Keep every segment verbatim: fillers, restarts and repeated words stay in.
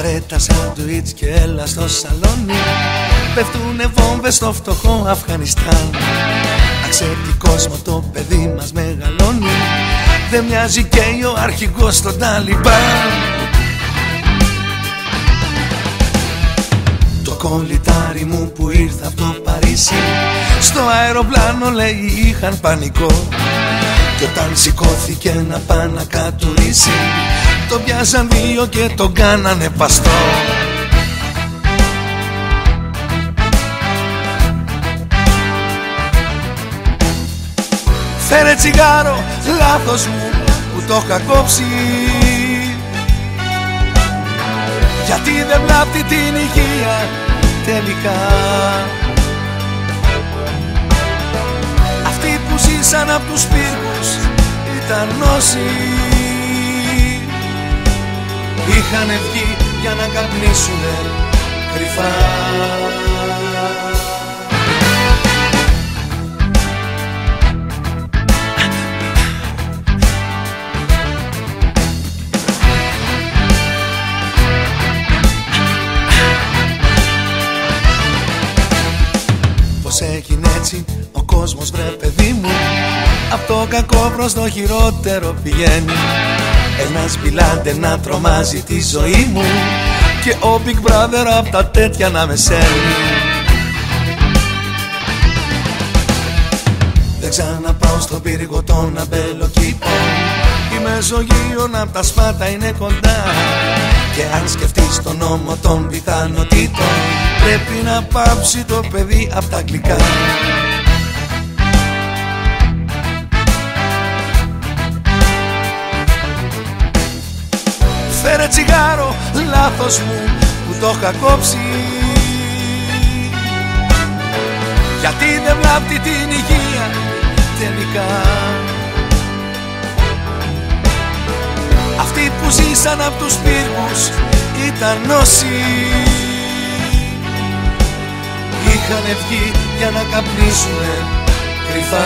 Βαρέτα σάντουιτς και έλα στο σαλόνι. Πέφτουνε βόμβες στο φτωχό Αφγανιστάν. Να ξέρει κόσμο το παιδί μας μεγαλώνει. Δεν μοιάζει και ο αρχηγός στον Ταλιμπάν. Το κολλητάρι μου που ήρθε από το Παρίσι, στο αεροπλάνο λέει είχαν πανικό. Κι όταν σηκώθηκε να πάει να κατουρίσει, τον πιάσαν δύο και τον κάνανε παστό. Φέρε τσιγάρο, λάθος μου που το είχα κόψει. Γιατί δεν βλάπτει την υγεία τελικά. Αυτοί που ζήσαν απ' τους πύργους ήταν όσοι είχαν βγει για να καπνίσουνε κρυφά. Πώς έγινε έτσι ο κόσμος βρε παιδί μου, απ' το κακό προς το χειρότερο πηγαίνει. Ένας μπιλάντε να τρομάζει τη ζωή μου και ο Big Brother απ' τα τέτοια να με σέρνει. Δεν ξαναπάω στον πύργο των αμπελοκήπων. Η Μεσογείων απ' τα Σπάτα είναι κοντά. Και αν σκεφτείς τον νόμο των πιθανότητων, πρέπει να πάψει το παιδί απ' τα αγγλικά. Φέρε τσιγάρο, λάθος μου που το είχα κόψει. Γιατί δεν βλάπτει την υγεία τελικά. Αυτοί που ζήσαν απ' τους πύργους ήταν όσοι είχαν βγει για να καπνίσουνε κρυφά.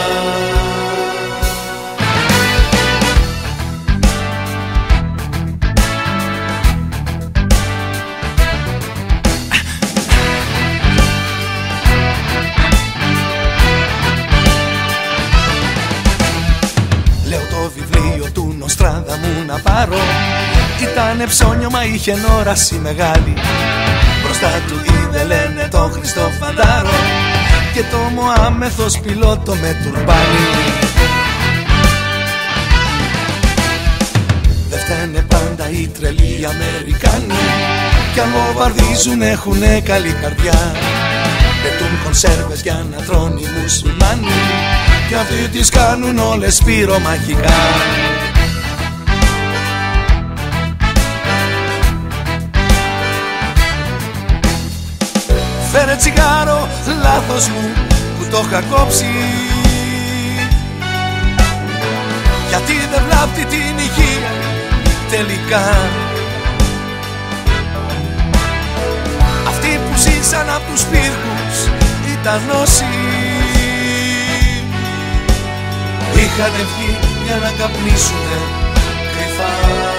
Το βιβλίο του Νοστράδαμου να πάρω. Ήτανε ψώνιο μα είχε όραση μεγάλη. Μπροστά του είδε λένε το Χριστό Φαντάρο και το Μωάμεθος πιλότο με τουρμπάνι. Δεν φταίνε πάντα οι τρελοί Αμερικάνοι, κι αν βομβαρδίζουν έχουνε καλή καρδιά. Πετούν κονσέρβες για να τρώνε οι μουσουλμάνοι, κι αυτοί τις κάνουν όλες πυρομαχικά. Φέρε τσιγάρο, λάθος μου που το είχα κόψει. Γιατί δεν βλάπτει την υγεία τελικά. Αυτοί που ζήσαν απ' τους πύργους ήταν όσοι είχαν βγει για να καπνίσουνε κρυφά.